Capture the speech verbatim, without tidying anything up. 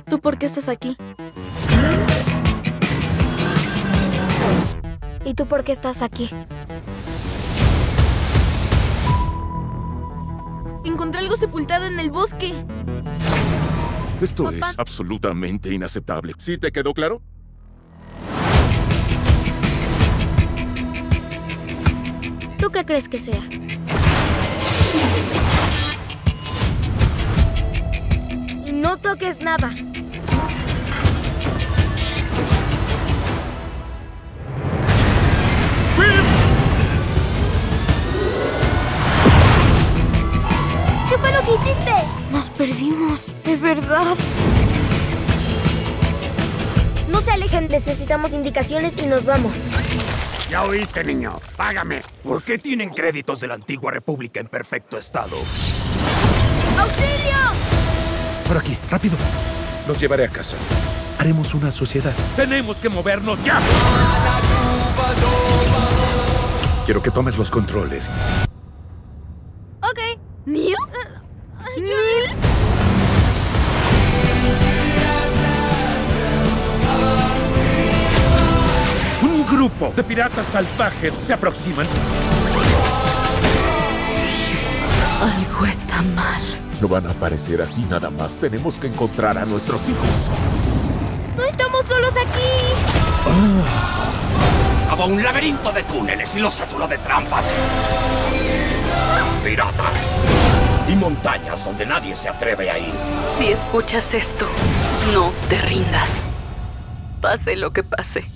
¿Tú por qué estás aquí? ¿Y tú por qué estás aquí? Encontré algo sepultado en el bosque. Esto Papá. es absolutamente inaceptable. ¿Sí te quedó claro? ¿Tú qué crees que sea? Y no toques nada. ¿Qué fue lo que hiciste? Nos perdimos, de verdad. No se alejen, necesitamos indicaciones y nos vamos. Ya oíste, niño. Págame. ¿Por qué tienen créditos de la antigua república en perfecto estado? ¡Auxilio! Por aquí, rápido. Los llevaré a casa. Haremos una sociedad. ¡Tenemos que movernos ya! Quiero que tomes los controles. Ok. ¿Neil? ¿Neil? Un grupo de piratas salvajes se aproximan. Algo está mal. No van a aparecer así nada más. Tenemos que encontrar a nuestros hijos. ¡No estamos solos aquí! Cavó un laberinto de túneles y lo saturó de trampas. Piratas. Y montañas donde nadie se atreve a ir. Si escuchas esto, no te rindas. Pase lo que pase.